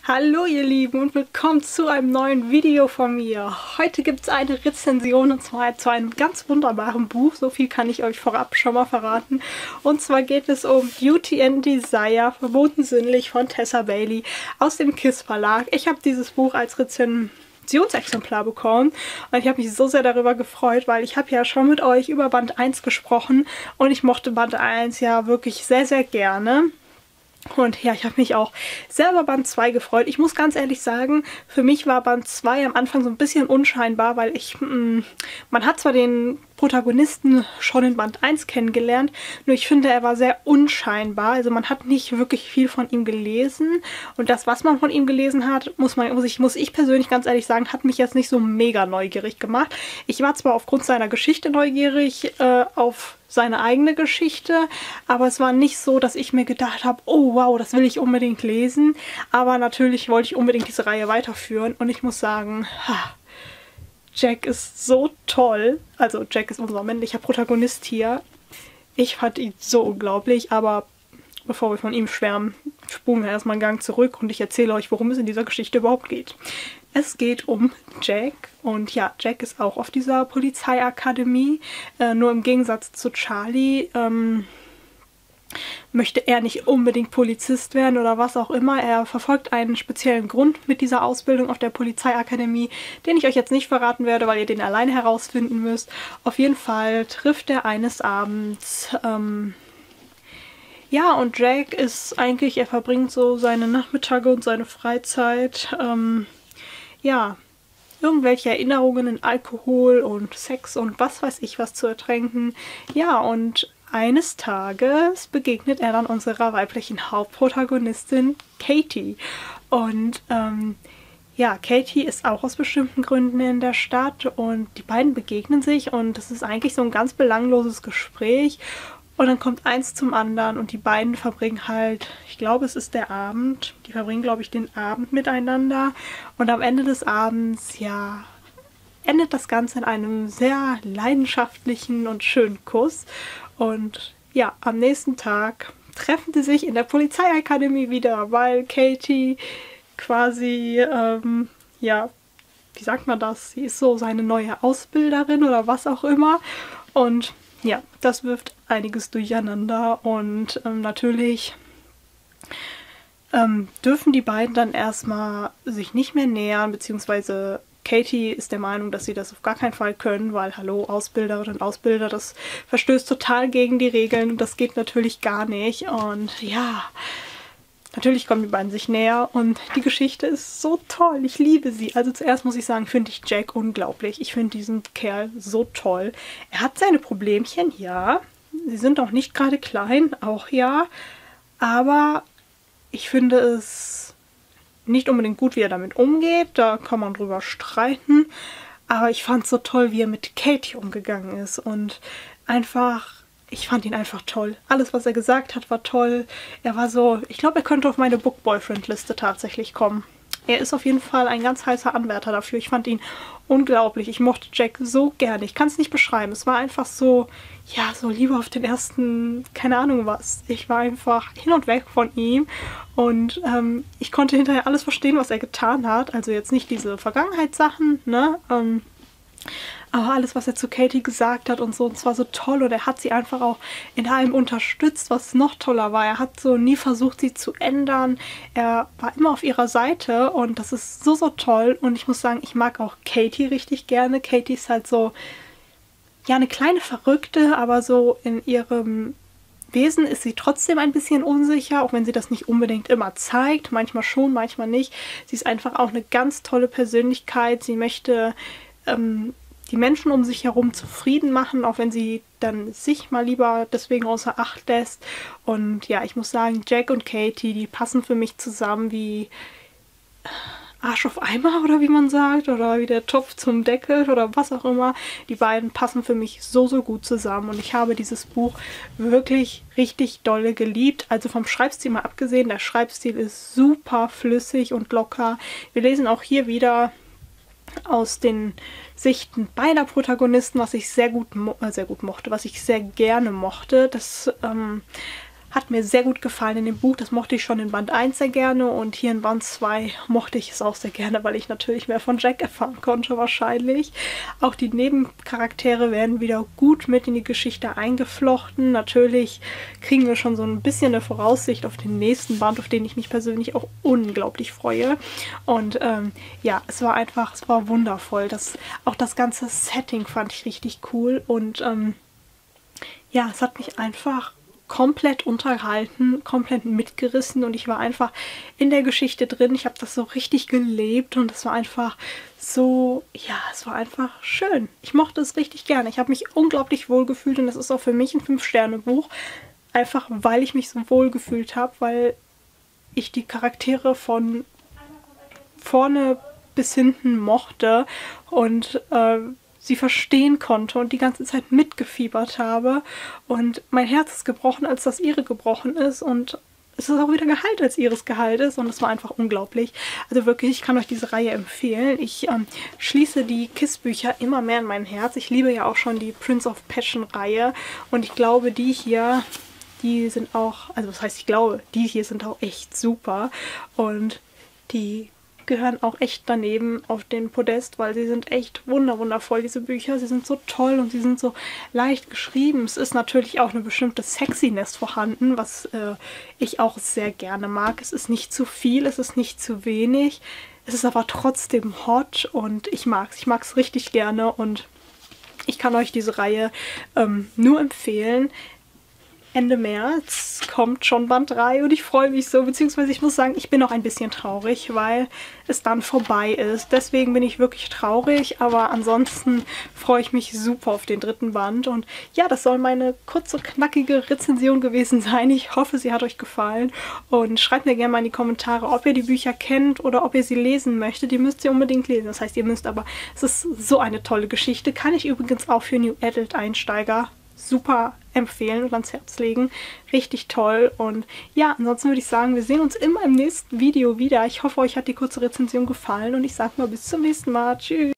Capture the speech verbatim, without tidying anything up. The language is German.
Hallo ihr Lieben und willkommen zu einem neuen Video von mir. Heute gibt es eine Rezension und zwar zu einem ganz wunderbaren Buch. So viel kann ich euch vorab schon mal verraten. Und zwar geht es um Beauty and Desire, verboten sinnlich von Tessa Bailey aus dem Kiss Verlag. Ich habe dieses Buch als Rezensionsexemplar bekommen und ich habe mich so sehr darüber gefreut, weil ich habe ja schon mit euch über Band eins gesprochen und ich mochte Band eins ja wirklich sehr, sehr gerne. Und ja, ich habe mich auch sehr über Band zwei gefreut. Ich muss ganz ehrlich sagen, für mich war Band zwei am Anfang so ein bisschen unscheinbar, weil ich, mh, man hat zwar den Protagonisten schon in Band eins kennengelernt, nur ich finde, er war sehr unscheinbar. Also man hat nicht wirklich viel von ihm gelesen und das, was man von ihm gelesen hat, muss man, muss ich, muss ich persönlich ganz ehrlich sagen, hat mich jetzt nicht so mega neugierig gemacht. Ich war zwar aufgrund seiner Geschichte neugierig äh, auf seine eigene Geschichte, aber es war nicht so, dass ich mir gedacht habe, oh wow, das will ich unbedingt lesen, aber natürlich wollte ich unbedingt diese Reihe weiterführen und ich muss sagen, ha, Jack ist so toll, also Jack ist unser männlicher Protagonist hier, ich fand ihn so unglaublich, aber bevor wir von ihm schwärmen, spulen wir erstmal einen Gang zurück und ich erzähle euch, worum es in dieser Geschichte überhaupt geht. Es geht um Jack und ja, Jack ist auch auf dieser Polizeiakademie, äh, nur im Gegensatz zu Charlie ähm, möchte er nicht unbedingt Polizist werden oder was auch immer. Er verfolgt einen speziellen Grund mit dieser Ausbildung auf der Polizeiakademie, den ich euch jetzt nicht verraten werde, weil ihr den alleine herausfinden müsst. Auf jeden Fall trifft er eines Abends ähm, ja, und Jack ist eigentlich, er verbringt so seine Nachmittage und seine Freizeit ähm, ja, irgendwelche Erinnerungen in Alkohol und Sex und was weiß ich was zu ertränken. Ja, und eines Tages begegnet er dann unserer weiblichen Hauptprotagonistin Katie. Und ähm, ja, Katie ist auch aus bestimmten Gründen in der Stadt und die beiden begegnen sich und das ist eigentlich so ein ganz belangloses Gespräch. Und dann kommt eins zum anderen und die beiden verbringen halt, ich glaube es ist der Abend, die verbringen glaube ich den Abend miteinander und am Ende des Abends, ja, endet das Ganze in einem sehr leidenschaftlichen und schönen Kuss und ja, am nächsten Tag treffen sie sich in der Polizeiakademie wieder, weil Katie quasi, ähm, ja, wie sagt man das, sie ist so seine neue Ausbilderin oder was auch immer und ja, das wirft einiges durcheinander und ähm, natürlich ähm, dürfen die beiden dann erstmal sich nicht mehr nähern, beziehungsweise Katie ist der Meinung, dass sie das auf gar keinen Fall können, weil, hallo, Ausbilderinnen und Ausbilder, das verstößt total gegen die Regeln und das geht natürlich gar nicht und ja, natürlich kommen die beiden sich näher und die Geschichte ist so toll. Ich liebe sie. Also zuerst muss ich sagen, finde ich Jack unglaublich. Ich finde diesen Kerl so toll. Er hat seine Problemchen, ja. Sie sind auch nicht gerade klein, auch ja. Aber ich finde es nicht unbedingt gut, wie er damit umgeht. Da kann man drüber streiten. Aber ich fand es so toll, wie er mit Katie umgegangen ist. Und einfach... Ich fand ihn einfach toll. Alles, was er gesagt hat, war toll. Er war so... Ich glaube, er könnte auf meine Book-Boyfriend-Liste tatsächlich kommen. Er ist auf jeden Fall ein ganz heißer Anwärter dafür. Ich fand ihn unglaublich. Ich mochte Jack so gerne. Ich kann es nicht beschreiben. Es war einfach so... Ja, so Liebe auf den ersten... Keine Ahnung was. Ich war einfach hin und weg von ihm. Und ähm, ich konnte hinterher alles verstehen, was er getan hat. Also jetzt nicht diese Vergangenheitssachen, ne? Ähm... Aber alles, was er zu Katie gesagt hat und so, und zwar so toll und er hat sie einfach auch in allem unterstützt, was noch toller war. Er hat so nie versucht, sie zu ändern. Er war immer auf ihrer Seite und das ist so, so toll. Und ich muss sagen, ich mag auch Katie richtig gerne. Katie ist halt so, ja, eine kleine Verrückte, aber so in ihrem Wesen ist sie trotzdem ein bisschen unsicher, auch wenn sie das nicht unbedingt immer zeigt. Manchmal schon, manchmal nicht. Sie ist einfach auch eine ganz tolle Persönlichkeit. Sie möchte... Ähm, die Menschen um sich herum zufrieden machen, auch wenn sie dann sich mal lieber deswegen außer Acht lässt. Und ja, ich muss sagen, Jack und Katie, die passen für mich zusammen wie Arsch auf Eimer oder wie man sagt, oder wie der Topf zum Deckel oder was auch immer. Die beiden passen für mich so, so gut zusammen und ich habe dieses Buch wirklich richtig dolle geliebt. Also vom Schreibstil mal abgesehen, der Schreibstil ist super flüssig und locker. Wir lesen auch hier wieder aus den Sichten beider Protagonisten, was ich sehr gut, äh, sehr gut mochte, was ich sehr gerne mochte. Das ähm, hat mir sehr gut gefallen in dem Buch. Das mochte ich schon in Band eins sehr gerne und hier in Band zwei mochte ich es auch sehr gerne, weil ich natürlich mehr von Jack erfahren konnte wahrscheinlich. Auch die Nebencharaktere werden wieder gut mit in die Geschichte eingeflochten. Natürlich kriegen wir schon so ein bisschen eine Voraussicht auf den nächsten Band, auf den ich mich persönlich auch unglaublich freue. Und ähm, ja, es war einfach, es war wundervoll. Das, auch das ganze Setting fand ich richtig cool und ähm, ja, es hat mich einfach komplett unterhalten, komplett mitgerissen und ich war einfach in der Geschichte drin. Ich habe das so richtig gelebt und es war einfach so, ja, es war einfach schön. Ich mochte es richtig gerne. Ich habe mich unglaublich wohl gefühlt und das ist auch für mich ein fünf Sterne Buch, einfach weil ich mich so wohl gefühlt habe, weil ich die Charaktere von vorne bis hinten mochte und äh, sie verstehen konnte und die ganze Zeit mitgefiebert habe. Und mein Herz ist gebrochen, als das ihre gebrochen ist. Und es ist auch wieder geheilt, als ihres geheilt ist. Und es war einfach unglaublich. Also wirklich, ich kann euch diese Reihe empfehlen. Ich ähm, schließe die Kiss-Bücher immer mehr in mein Herz. Ich liebe ja auch schon die Prince of Passion-Reihe. Und ich glaube, die hier, die sind auch, also was heißt ich glaube, die hier sind auch echt super. Und die gehören auch echt daneben auf den Podest, weil sie sind echt wunderwundervoll, diese Bücher. Sie sind so toll und sie sind so leicht geschrieben. Es ist natürlich auch eine bestimmte Sexiness vorhanden, was äh, ich auch sehr gerne mag. Es ist nicht zu viel, es ist nicht zu wenig. Es ist aber trotzdem hot und ich mag es. Ich mag es richtig gerne und ich kann euch diese Reihe ähm, nur empfehlen. Ende März kommt schon Band drei und ich freue mich so, beziehungsweise ich muss sagen, ich bin auch ein bisschen traurig, weil es dann vorbei ist. Deswegen bin ich wirklich traurig, aber ansonsten freue ich mich super auf den dritten Band. Und ja, das soll meine kurze, knackige Rezension gewesen sein. Ich hoffe, sie hat euch gefallen und schreibt mir gerne mal in die Kommentare, ob ihr die Bücher kennt oder ob ihr sie lesen möchtet. Die müsst ihr unbedingt lesen. Das heißt, ihr müsst aber, es ist so eine tolle Geschichte. Kann ich übrigens auch für New Adult Einsteiger super empfehlen und ans Herz legen. Richtig toll. Und ja, ansonsten würde ich sagen, wir sehen uns immer im nächsten Video wieder. Ich hoffe, euch hat die kurze Rezension gefallen und ich sage mal bis zum nächsten Mal. Tschüss!